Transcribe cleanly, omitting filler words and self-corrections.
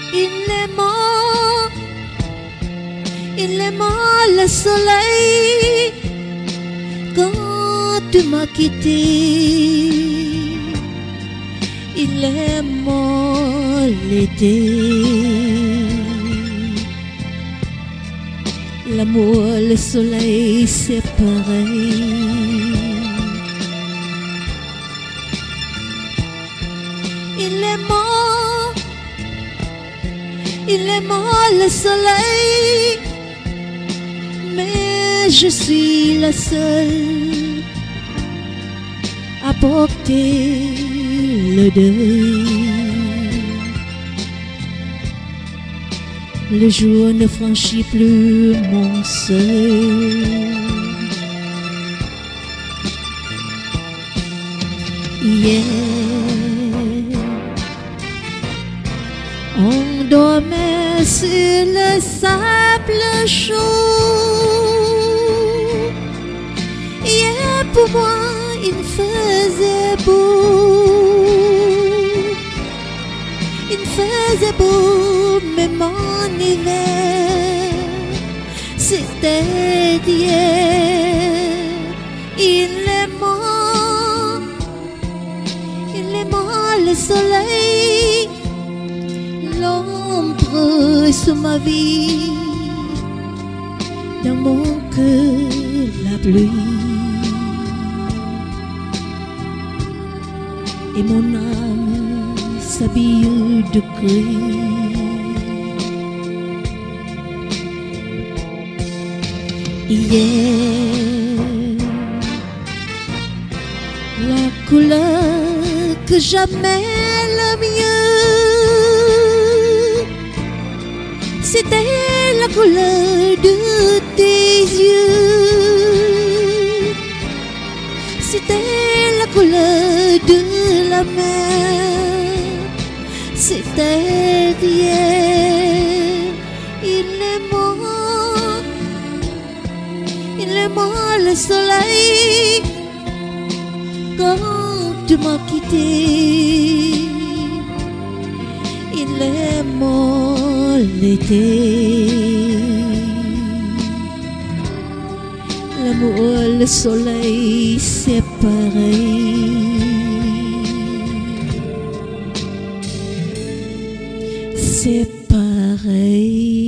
Il aimait le soleil quand tu m'as quitté. Il aimait l'été. L'amour, le soleil, c'est pareil. Il aimait le soleil, mais je suis la seule à porter le deuil. Le jour ne franchit plus mon seuil. Hier, on dormait sur le sable chaud. Hier, pour moi, il faisait beau. Il faisait beau, même en hiver. C'était hier. Il aimait le soleil, l'ombre sur ma vie, dans mon cœur la pluie, et mon âme s'habille de gris. Hier, la couleur que j'aimais le mieux, c'était la couleur de tes yeux. C'était la couleur de la mer. C'était hier. Il aimait le soleil quand tu m'as quitté. Il aimait l'été. L'amour, le soleil, c'est pareil. C'est pareil.